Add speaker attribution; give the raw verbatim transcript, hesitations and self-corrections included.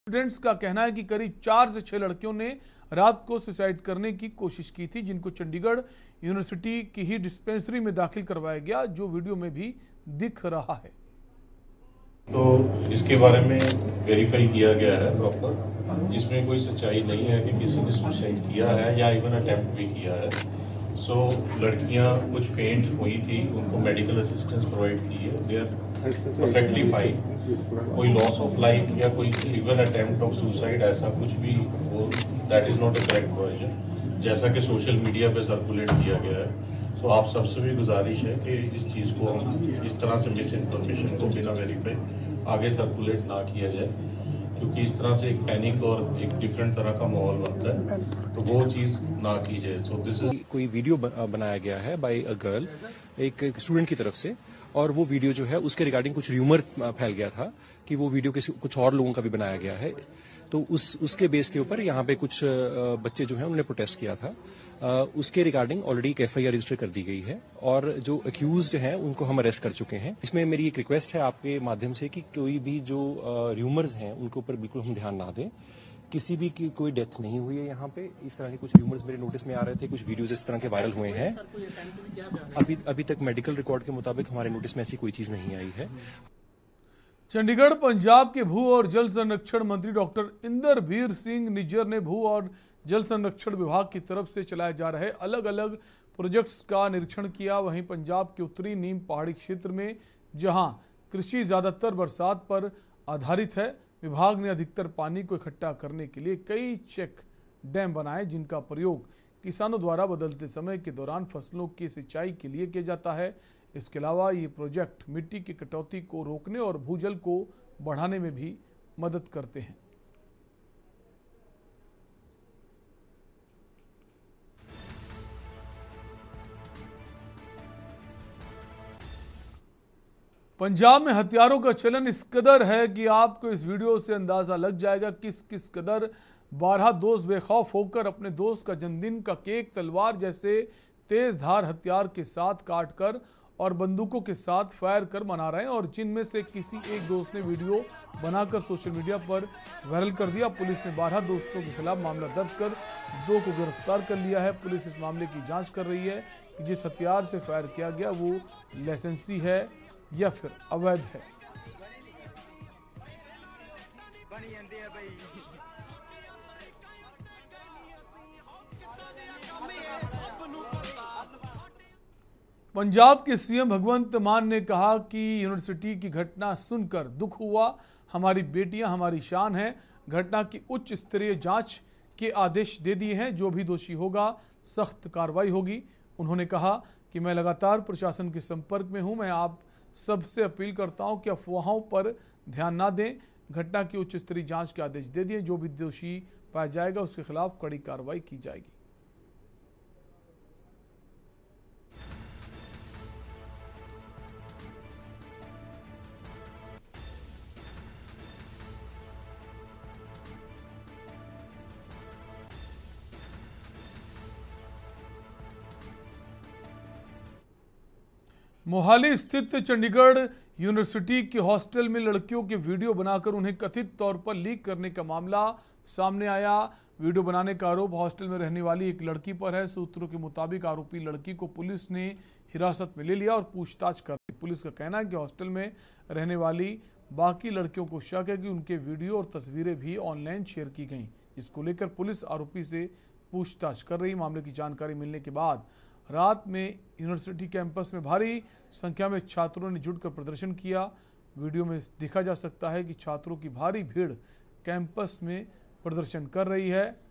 Speaker 1: Students का कहना है कि करीब चार से छह लड़कियों ने रात को सुसाइड करने की कोशिश की थी, जिनको चंडीगढ़ यूनिवर्सिटी की ही डिस्पेंसरी में दाखिल करवाया गया, जो वीडियो में भी दिख रहा है।
Speaker 2: तो इसके बारे में वेरीफाई किया गया है प्रॉपर। इसमें कोई सच्चाई नहीं है कि किसी ने सुसाइड किया है या इवन अटेम्प्ट भी किया है। सो so, लड़कियां कुछ फेंट हुई थी, उनको मेडिकल असिस्टेंस प्रोवाइड की है, दे आर परफेक्टली फाइन। कोई लॉस ऑफ लाइफ या कोई इवन अटेम्प्ट ऑफ सुसाइड ऐसा कुछ भी वो that is not a correct version, जैसा कि सोशल मीडिया पे सर्कुलेट किया गया है। तो आप सबसे भी गुजारिश है कि इस चीज़ को हम इस तरह से मिस इन्फॉर्मेशन को बिना वेरीफाई आगे सर्कुलेट ना किया जाए, क्योंकि इस तरह से एक पैनिक और एक डिफरेंट तरह का माहौल बनता है, तो वो चीज़ ना की जाए। सो दिस इज
Speaker 3: कोई वीडियो बनाया गया है बाय अ गर्ल, एक स्टूडेंट की तरफ से, और वो वीडियो जो है उसके रिगार्डिंग कुछ र्यूमर फैल गया था कि वो वीडियो किसी कुछ और लोगों का भी बनाया गया है। तो उस उसके बेस के ऊपर यहाँ पे कुछ बच्चे जो हैं उन्होंने प्रोटेस्ट किया था। उसके रिगार्डिंग ऑलरेडी एक एफ आई आर रजिस्टर कर दी गई है और जो अक्यूज्ड हैं उनको हम अरेस्ट कर चुके हैं। इसमें मेरी एक रिक्वेस्ट है आपके माध्यम से कि कोई भी जो र्यूमर्स हैं उनके ऊपर बिल्कुल हम ध्यान ना दें। किसी भी की कोई डेथ नहीं हुई है यहाँ पे। इस तरह के कुछ र्यूमर्स मेरे नोटिस में आ रहे थे, कुछ वीडियोस इस तरह के वायरल हुए हैं। अभी अभी तक मेडिकल रिकॉर्ड के मुताबिक हमारे नोटिस में ऐसी कोई चीज नहीं आई है।
Speaker 1: चंडीगढ़ पंजाब के भू और जल संरक्षण मंत्री डॉक्टर इंदरवीर सिंह निज्जर ने भू और जल संरक्षण विभाग की तरफ से चलाए जा रहे अलग अलग प्रोजेक्ट्स का निरीक्षण किया। वहीं पंजाब के उत्तरी नीम पहाड़ी क्षेत्र में जहां कृषि ज्यादातर बरसात पर आधारित है, विभाग ने अधिकतर पानी को इकट्ठा करने के लिए कई चेक डैम बनाए, जिनका प्रयोग किसानों द्वारा बदलते समय के दौरान फसलों की सिंचाई के लिए किया जाता है। इसके अलावा ये प्रोजेक्ट मिट्टी की कटौती को रोकने और भूजल को बढ़ाने में भी मदद करते हैं। पंजाब में हथियारों का चलन इस कदर है कि आपको इस वीडियो से अंदाजा लग जाएगा किस किस कदर बारह दोस्त बेखौफ होकर अपने दोस्त का जन्मदिन का केक तलवार जैसे तेज धार हथियार के साथ काट कर और बंदूकों के साथ फायर कर मना रहे हैं, और जिनमें से किसी एक दोस्त ने वीडियो बनाकर सोशल मीडिया पर वायरल कर दिया। पुलिस ने बारह दोस्तों के खिलाफ मामला दर्ज कर दो को गिरफ्तार कर लिया है। पुलिस इस मामले की जांच कर रही है कि जिस हथियार से फायर किया गया वो लाइसेंसी है या फिर अवैध है। पंजाब के सीएम भगवंत मान ने कहा कि यूनिवर्सिटी की घटना सुनकर दुख हुआ। हमारी बेटियां हमारी शान हैं। घटना की उच्च स्तरीय जांच के आदेश दे दिए हैं। जो भी दोषी होगा सख्त कार्रवाई होगी। उन्होंने कहा कि मैं लगातार प्रशासन के संपर्क में हूं। मैं आप सबसे अपील करता हूं कि अफवाहों पर ध्यान ना दें। घटना की उच्च स्तरीय जांच के आदेश दे दिए। जो भी दोषी पाया जाएगा उसके खिलाफ कड़ी कार्रवाई की जाएगी। मोहाली स्थित चंडीगढ़ यूनिवर्सिटी के हॉस्टल में लड़कियों के वीडियो बनाकर उन्हें कथित तौर पर लीक करने का मामला सामने आया। वीडियो बनाने का आरोप हॉस्टल में रहने वाली एक लड़की पर है। सूत्रों के मुताबिक आरोपी लड़की को पुलिस ने हिरासत में ले लिया और पूछताछ कर रही। पुलिस का कहना है कि हॉस्टल में रहने वाली बाकी लड़कियों को शक है कि उनके वीडियो और तस्वीरें भी ऑनलाइन शेयर की गई, जिसको लेकर पुलिस आरोपी से पूछताछ कर रही। मामले की जानकारी मिलने के बाद रात में यूनिवर्सिटी कैंपस में भारी संख्या में छात्रों ने जुटकर प्रदर्शन किया। वीडियो में देखा जा सकता है कि छात्रों की भारी भीड़ कैंपस में प्रदर्शन कर रही है।